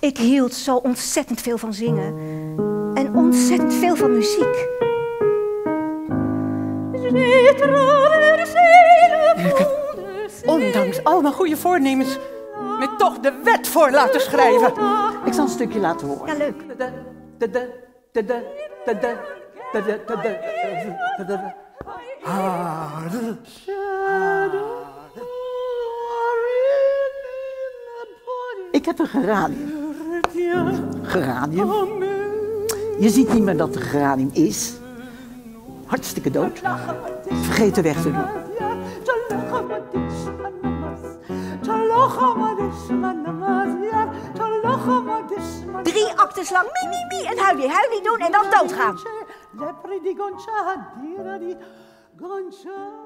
Ik hield zo ontzettend veel van zingen. En ontzettend veel van muziek. Ondanks al mijn goede voornemens, me toch de wet voor laten schrijven. Ik zal een stukje laten horen. Ja, leuk. Ik heb een geranium. Geranium. Je ziet niet meer dat het een geranium is. Hartstikke dood. Vergeten weg te doen. 3 actes lang mi en huilie doen en dan doodgaan.